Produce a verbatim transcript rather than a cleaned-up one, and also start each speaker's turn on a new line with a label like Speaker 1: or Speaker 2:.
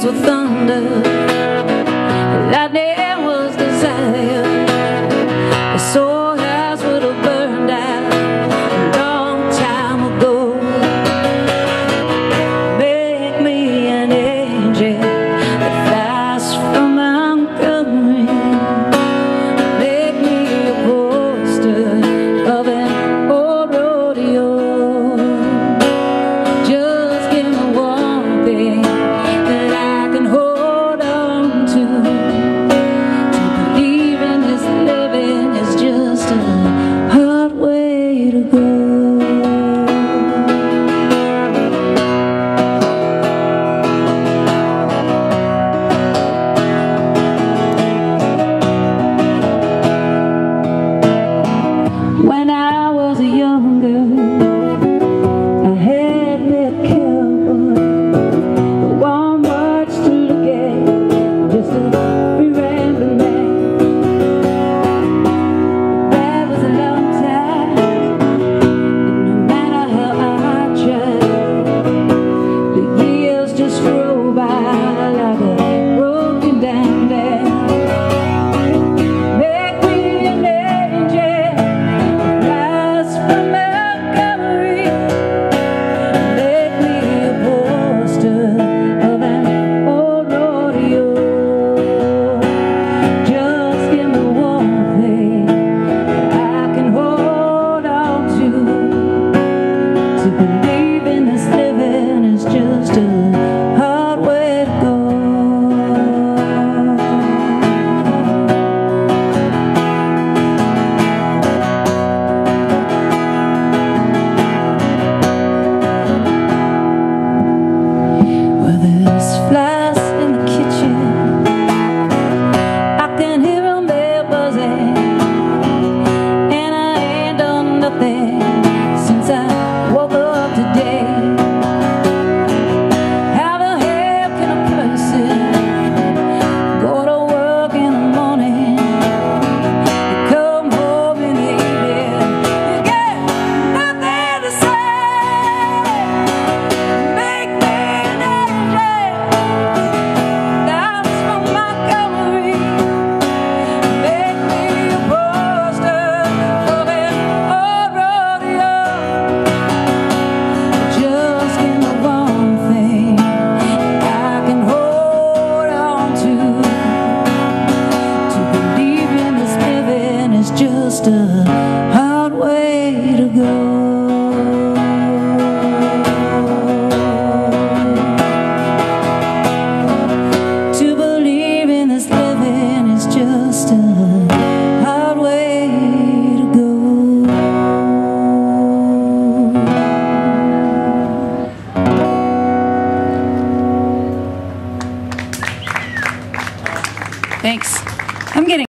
Speaker 1: were thunder, lightning was desire. The soul house would have burned out a long time ago. Make me an angel that flies from Montgomery. Make me a poster of an old rodeo. Just give me one thing that I can hold on to. To believe in this living is just a hard way to go. When I was a young girl, I had met a cowboy, one much to look at, just a free rambling man. That was a long time, and no matter how I tried, the years just roll by like a broken down dam. Make me an angel rise from Montgomery. Make me a poster of an old rodeo. Just give me one thing that I can hold on to. To believe in this living is just a hard way to go. Well, there's flies in the kitchen, I can hear them there buzzing, and I ain't done nothing since I woke up today. How the hell can a person go to work in the morning and come home in the evening and get nothing to say? Make me an angel down from Montgomery. Make me a poster of an old rodeo. Just give me one thing I can hold on to. To believe in this living is just a hard way to go. To believe in this living is just a hard way to go. Thanks.